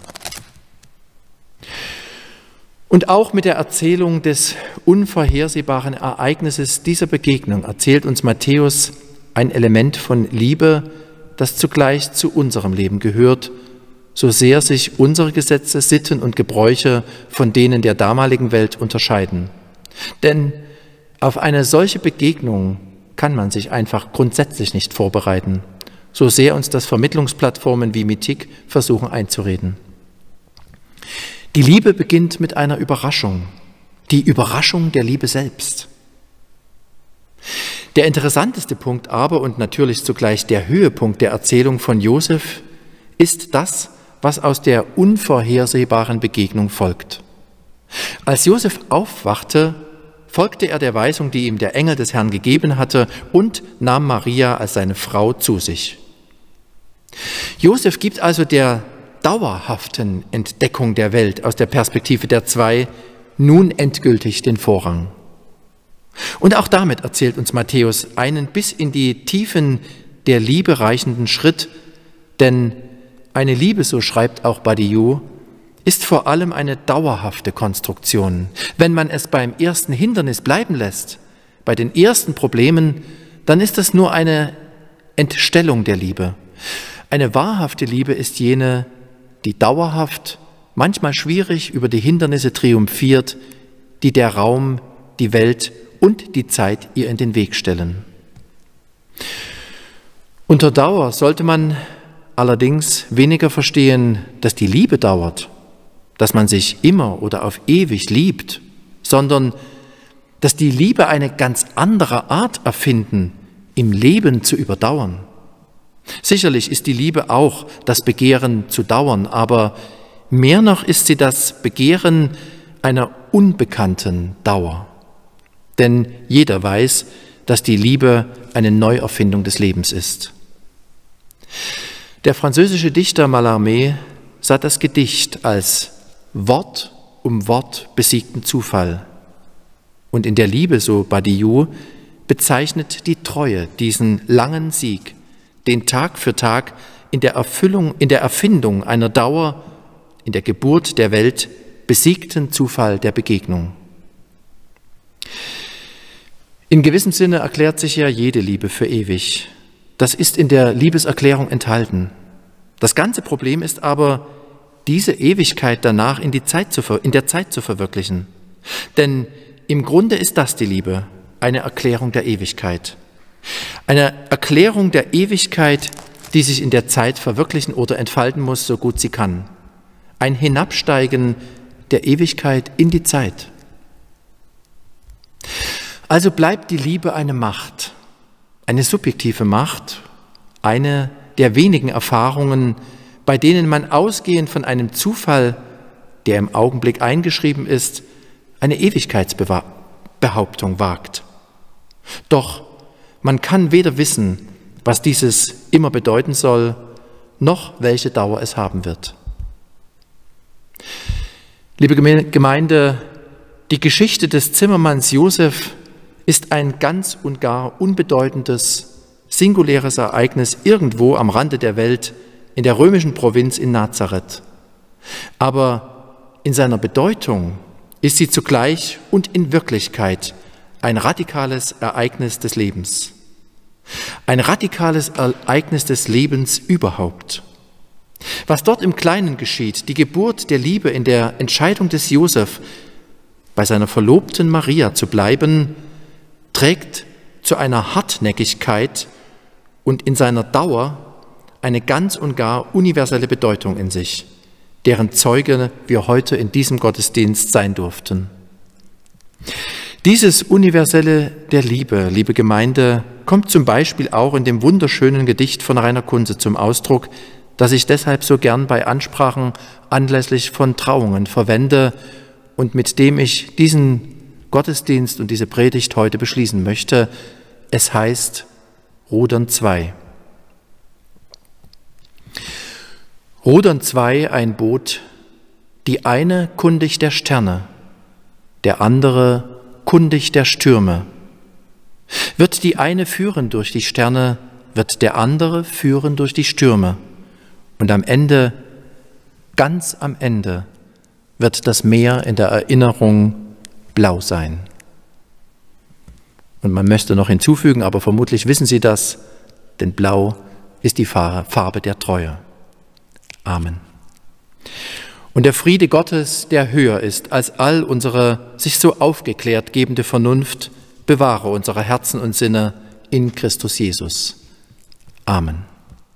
Und auch mit der Erzählung des unvorhersehbaren Ereignisses dieser Begegnung erzählt uns Matthäus ein Element von Liebe, das zugleich zu unserem Leben gehört, so sehr sich unsere Gesetze, Sitten und Gebräuche von denen der damaligen Welt unterscheiden. Denn auf eine solche Begegnung kann man sich einfach grundsätzlich nicht vorbereiten, so sehr uns das Vermittlungsplattformen wie Mythik versuchen einzureden. Die Liebe beginnt mit einer Überraschung, die Überraschung der Liebe selbst. Der interessanteste Punkt aber und natürlich zugleich der Höhepunkt der Erzählung von Josef ist das, was aus der unvorhersehbaren Begegnung folgt. Als Josef aufwachte, folgte er der Weisung, die ihm der Engel des Herrn gegeben hatte, und nahm Maria als seine Frau zu sich. Josef gibt also der dauerhaften Entdeckung der Welt aus der Perspektive der Zwei nun endgültig den Vorrang. Und auch damit erzählt uns Matthäus einen bis in die Tiefen der Liebe reichenden Schritt, denn eine Liebe, so schreibt auch Badiou, ist vor allem eine dauerhafte Konstruktion. Wenn man es beim ersten Hindernis bleiben lässt, bei den ersten Problemen, dann ist das nur eine Entstellung der Liebe. Eine wahrhafte Liebe ist jene, die dauerhaft, manchmal schwierig über die Hindernisse triumphiert, die der Raum, die Welt und die Zeit ihr in den Weg stellen. Unter Dauer sollte man allerdings weniger verstehen, dass die Liebe dauert, dass man sich immer oder auf ewig liebt, sondern dass die Liebe eine ganz andere Art erfinden, im Leben zu überdauern. Sicherlich ist die Liebe auch das Begehren zu dauern, aber mehr noch ist sie das Begehren einer unbekannten Dauer. Denn jeder weiß, dass die Liebe eine Neuerfindung des Lebens ist. Der französische Dichter Mallarmé sah das Gedicht als Wort um Wort besiegten Zufall. Und in der Liebe, so Badiou, bezeichnet die Treue diesen langen Sieg, den Tag für Tag in der Erfüllung, in der Erfindung einer Dauer, in der Geburt der Welt besiegten Zufall der Begegnung. In gewissem Sinne erklärt sich ja jede Liebe für ewig. Das ist in der Liebeserklärung enthalten. Das ganze Problem ist aber, diese Ewigkeit danach in, die Zeit zu, in der Zeit zu verwirklichen. Denn im Grunde ist das die Liebe, eine Erklärung der Ewigkeit. Eine Erklärung der Ewigkeit, die sich in der Zeit verwirklichen oder entfalten muss, so gut sie kann. Ein Hinabsteigen der Ewigkeit in die Zeit. Also bleibt die Liebe eine Macht, eine subjektive Macht, eine der wenigen Erfahrungen, bei denen man ausgehend von einem Zufall, der im Augenblick eingeschrieben ist, eine Ewigkeitsbehauptung wagt. Doch man kann weder wissen, was dieses immer bedeuten soll, noch welche Dauer es haben wird. Liebe Gemeinde, die Geschichte des Zimmermanns Josef ist ein ganz und gar unbedeutendes, singuläres Ereignis irgendwo am Rande der Welt in der römischen Provinz in Nazareth. Aber in seiner Bedeutung ist sie zugleich und in Wirklichkeit ein radikales Ereignis des Lebens. Ein radikales Ereignis des Lebens überhaupt. Was dort im Kleinen geschieht, die Geburt der Liebe in der Entscheidung des Josef, bei seiner Verlobten Maria zu bleiben, trägt zu einer Hartnäckigkeit und in seiner Dauer eine ganz und gar universelle Bedeutung in sich, deren Zeuge wir heute in diesem Gottesdienst sein durften. Dieses Universelle der Liebe, liebe Gemeinde, kommt zum Beispiel auch in dem wunderschönen Gedicht von Rainer Kunze zum Ausdruck, das ich deshalb so gern bei Ansprachen anlässlich von Trauungen verwende und mit dem ich diesen Gottesdienst und diese Predigt heute beschließen möchte. Es heißt Rudern zwei. Rudern zwei, ein Boot, die eine kundig der Sterne, der andere kundig der Stürme. Wird die eine führen durch die Sterne, wird der andere führen durch die Stürme. Und am Ende, ganz am Ende, wird das Meer in der Erinnerung blau sein. Und man möchte noch hinzufügen, aber vermutlich wissen Sie das, denn blau ist die Farbe der Treue. Amen. Und der Friede Gottes, der höher ist als all unsere sich so aufgeklärt gebende Vernunft, bewahre unsere Herzen und Sinne in Christus Jesus. Amen.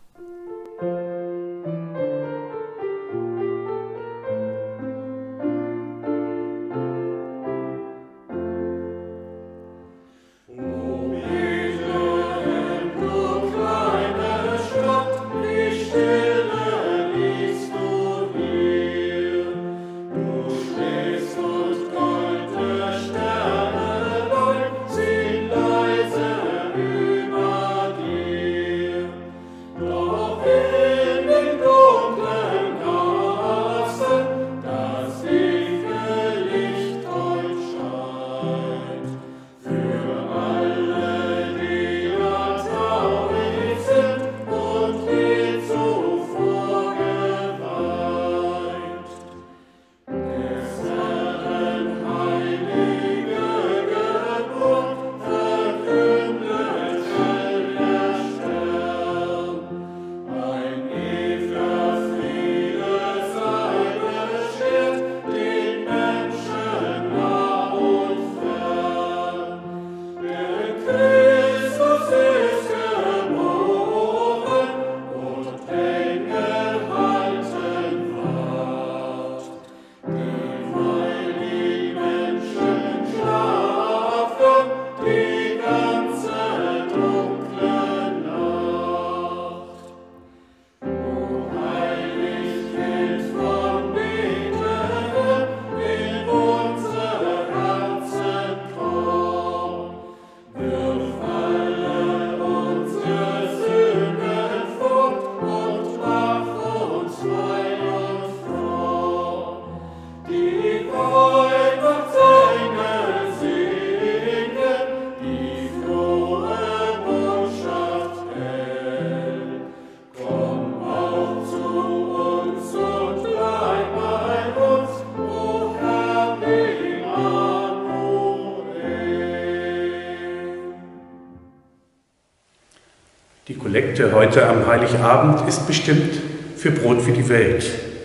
Die Kollekte heute am Heiligabend ist bestimmt für Brot für die Welt.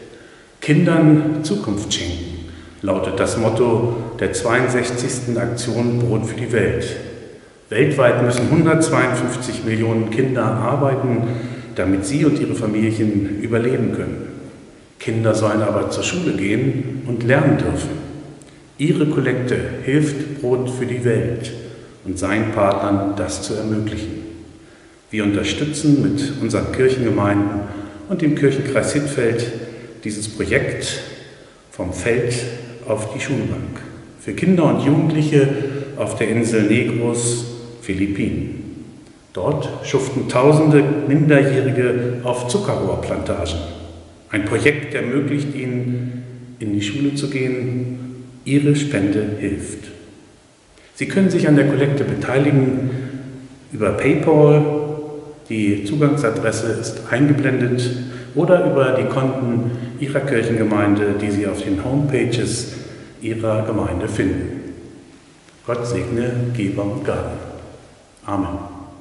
Kindern Zukunft schenken, lautet das Motto der zweiundsechzigsten Aktion Brot für die Welt. Weltweit müssen hundertzweiundfünfzig Millionen Kinder arbeiten, damit sie und ihre Familien überleben können. Kinder sollen aber zur Schule gehen und lernen dürfen. Ihre Kollekte hilft Brot für die Welt und seinen Partnern, das zu ermöglichen. Wir unterstützen mit unseren Kirchengemeinden und dem Kirchenkreis Hittfeld dieses Projekt vom Feld auf die Schulbank für Kinder und Jugendliche auf der Insel Negros, Philippinen. Dort schuften tausende Minderjährige auf Zuckerrohrplantagen. Ein Projekt ermöglicht ihnen, in die Schule zu gehen, Ihre Spende hilft. Sie können sich an der Kollekte beteiligen über PayPal, die Zugangsadresse ist eingeblendet, oder über die Konten Ihrer Kirchengemeinde, die Sie auf den Homepages Ihrer Gemeinde finden. Gott segne Geber und Gaben. Amen.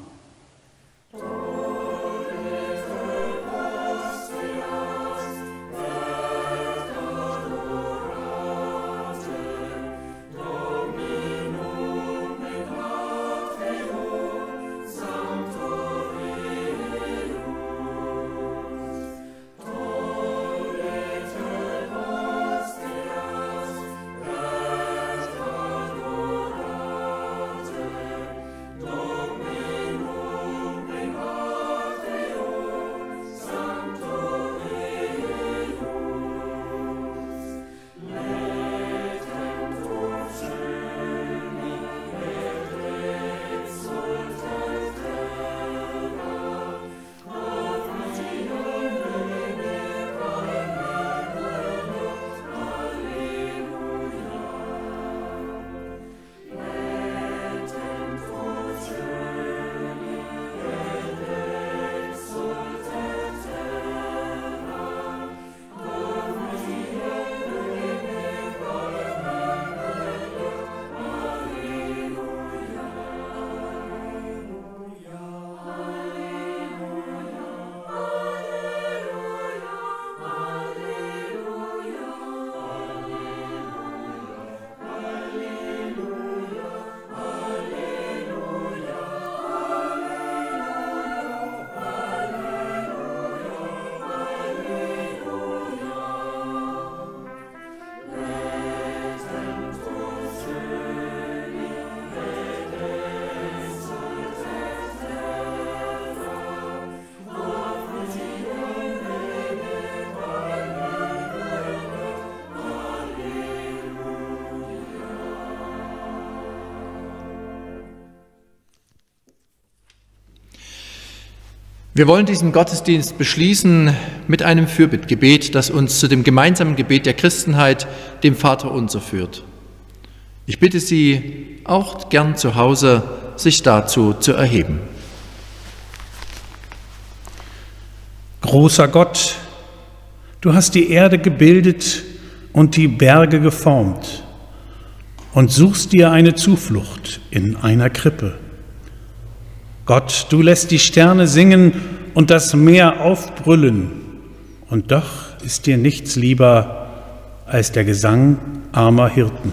Wir wollen diesen Gottesdienst beschließen mit einem Fürbittgebet, das uns zu dem gemeinsamen Gebet der Christenheit, dem Vaterunser, führt. Ich bitte Sie, auch gern zu Hause, sich dazu zu erheben. Großer Gott, du hast die Erde gebildet und die Berge geformt und suchst dir eine Zuflucht in einer Krippe. Gott, du lässt die Sterne singen und das Meer aufbrüllen, und doch ist dir nichts lieber als der Gesang armer Hirten.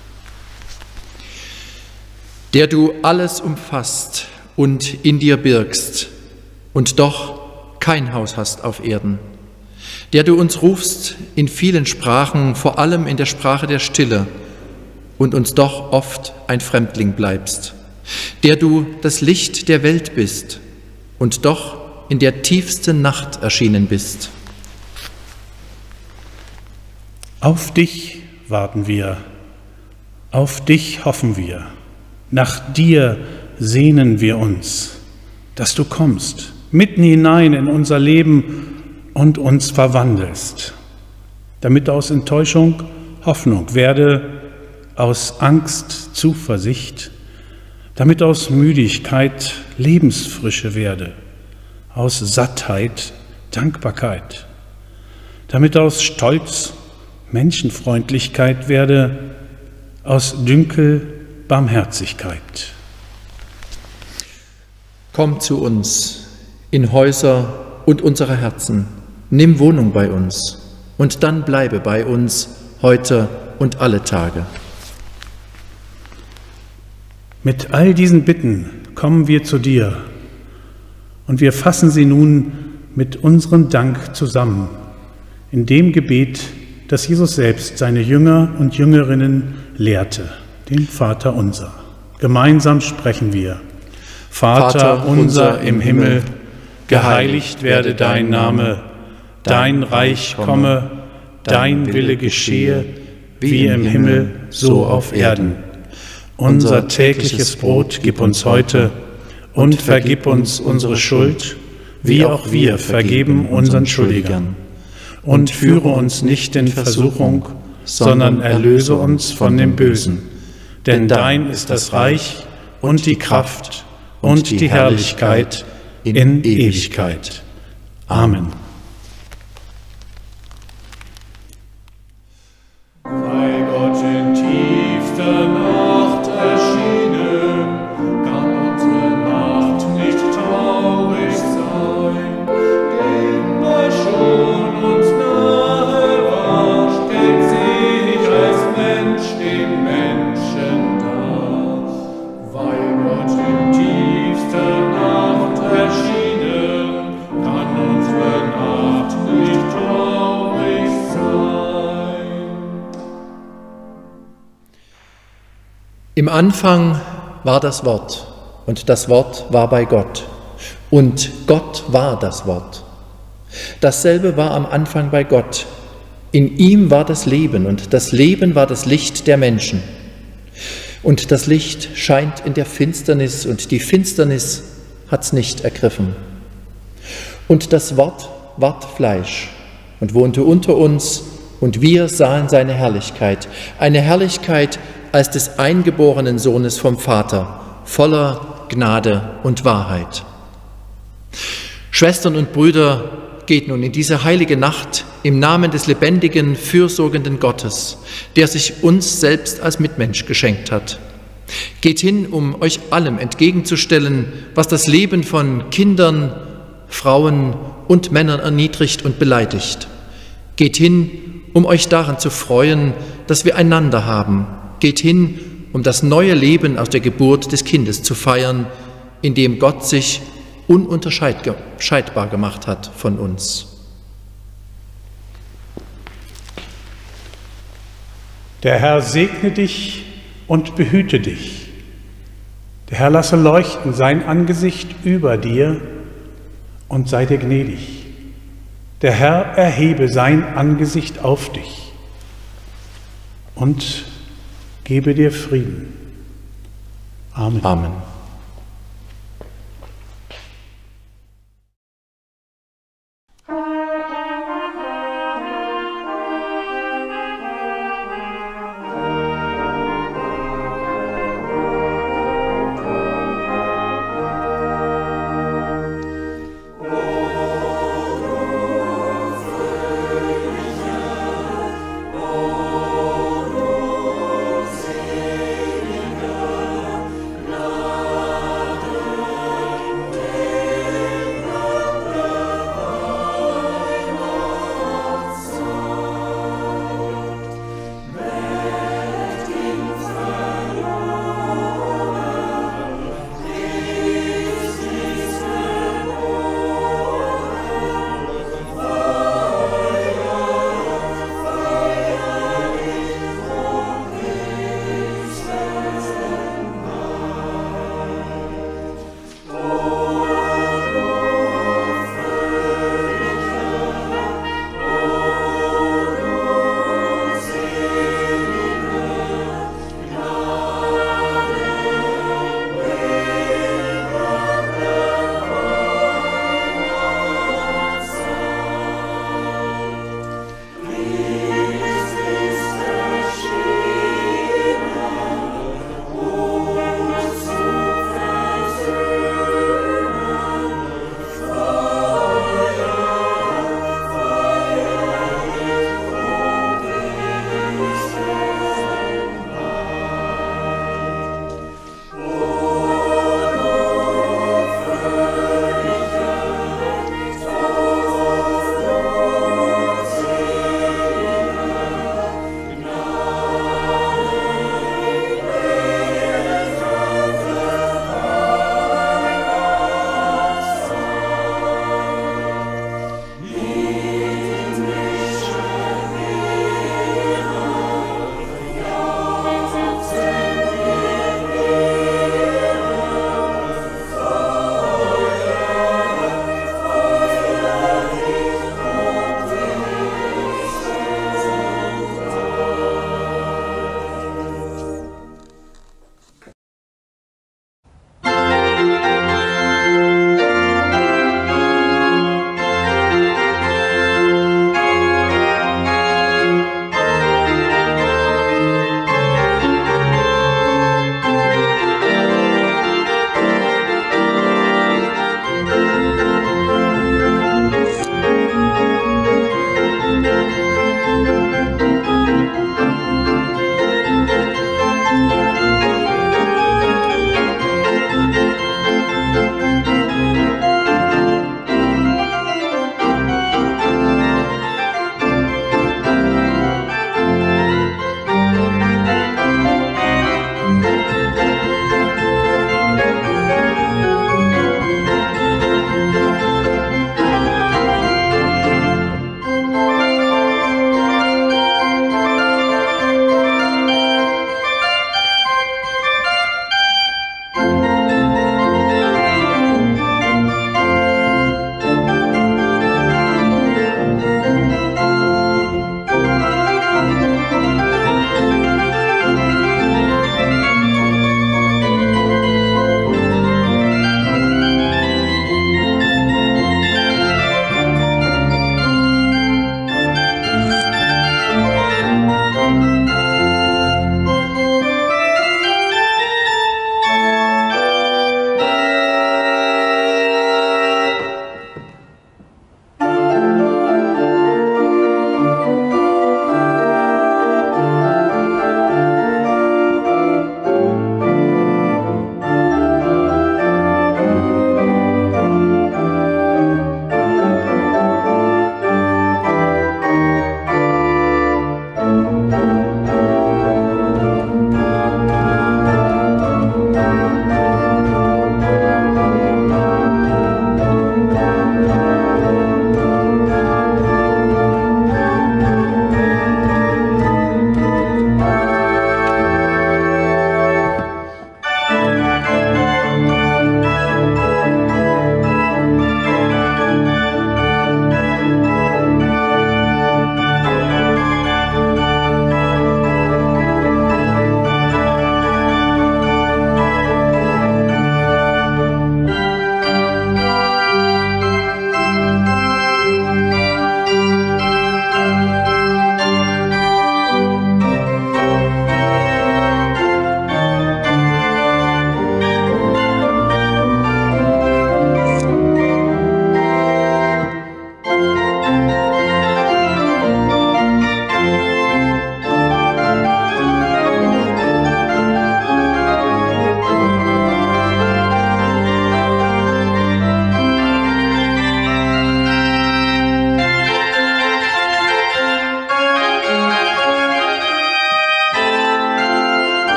Der du alles umfasst und in dir birgst und doch kein Haus hast auf Erden, der du uns rufst in vielen Sprachen, vor allem in der Sprache der Stille, und uns doch oft ein Fremdling bleibst, der du das Licht der Welt bist und doch in der tiefsten Nacht erschienen bist. Auf dich warten wir, auf dich hoffen wir, nach dir sehnen wir uns, dass du kommst, mitten hinein in unser Leben und uns verwandelst, damit aus Enttäuschung Hoffnung werde, aus Angst Zuversicht, damit aus Müdigkeit Lebensfrische werde, aus Sattheit Dankbarkeit, damit aus Stolz Menschenfreundlichkeit werde, aus Dünkel Barmherzigkeit. Komm zu uns in Häuser und unsere Herzen, nimm Wohnung bei uns und dann bleibe bei uns heute und alle Tage. Mit all diesen Bitten kommen wir zu dir und wir fassen sie nun mit unserem Dank zusammen, in dem Gebet, das Jesus selbst seine Jünger und Jüngerinnen lehrte, den Vater unser. Gemeinsam sprechen wir: Vater unser im Himmel, geheiligt werde dein Name, dein Reich komme, dein Wille geschehe, wie im Himmel, so auf Erden. Unser tägliches Brot gib uns heute und vergib uns unsere Schuld, wie auch wir vergeben unseren Schuldigern. und führe uns nicht in Versuchung, sondern erlöse uns von dem Bösen. Denn dein ist das Reich und die Kraft und die Herrlichkeit in Ewigkeit. Amen. Weil Gott in tiefster Nacht erschienen, kann unsere Nacht nicht traurig sein. Immer schon uns nahe war, stellt sich als Mensch dem Menschen dar. Weil Gott in tiefster Nacht erschienen, kann unsere Nacht nicht traurig sein. Im Anfang war das Wort, und das Wort war bei Gott, und Gott war das Wort. Dasselbe war am Anfang bei Gott. In ihm war das Leben, und das Leben war das Licht der Menschen. Und das Licht scheint in der Finsternis, und die Finsternis hat's nicht ergriffen. Und das Wort ward Fleisch und wohnte unter uns, und wir sahen seine Herrlichkeit, eine Herrlichkeit als des eingeborenen Sohnes vom Vater, voller Gnade und Wahrheit. Schwestern und Brüder, geht nun in diese heilige Nacht im Namen des lebendigen, fürsorgenden Gottes, der sich uns selbst als Mitmensch geschenkt hat. Geht hin, um euch allem entgegenzustellen, was das Leben von Kindern, Frauen und Männern erniedrigt und beleidigt. Geht hin, um euch daran zu freuen, dass wir einander haben. Geht hin, um das neue Leben aus der Geburt des Kindes zu feiern, in dem Gott sich ununterscheidbar gemacht hat von uns. Der Herr segne dich und behüte dich. Der Herr lasse leuchten sein Angesicht über dir und sei dir gnädig. Der Herr erhebe sein Angesicht auf dich und gebe dir Frieden. Amen. Amen.